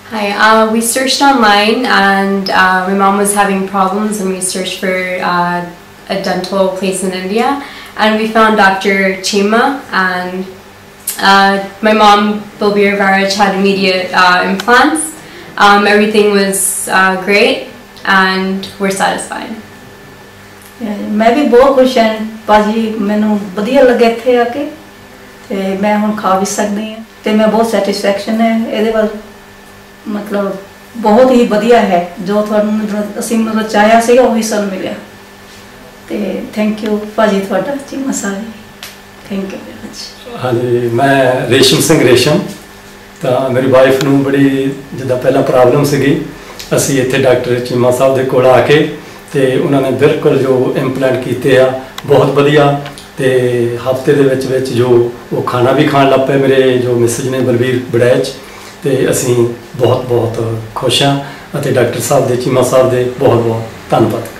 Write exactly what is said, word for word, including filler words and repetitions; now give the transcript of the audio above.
Hi, uh, we searched online and uh, my mom was having problems and we searched for uh, a dental place in India and we found Doctor Chima and uh, my mom, Balbir Varaj, had immediate uh, implants. Um, everything was uh, great and we're satisfied. मैं भी बहुत खुश हाँ भाजी मैनू वधिया लगे इत्थे आके ते मैं हुण खा भी सकदी हाँ ते मैं बहुत सैटिस्फैक्शन है इहदे वाल मतलब बहुत ही वधिया है जो तुहानू असीं मतलब चाहया सीगा ओही सानू मिलिया ते थैंक यू भाजी तुहाडा चीमा साहब थैंक यू वेरी मच। हाँ जी मैं रेशम सिंह रेशम तो मेरी वाइफ नू बड़ी जिद्दां पहला प्रॉब्लम सीगी असीं इत्थे डॉक्टर चीमा साहब दे कोल आके तो उन्होंने बिल्कुल जो इंपलांट किए आ बहुत वधिया तो हफ्ते दे विच विच जो वो खाना भी खाण लग पे मेरे जो मिसेज ने बलबीर बड़ैच तो असी बहुत बहुत खुश हाँ डॉक्टर साहब दे चीमा साहब दे बहुत बहुत धन्यवाद।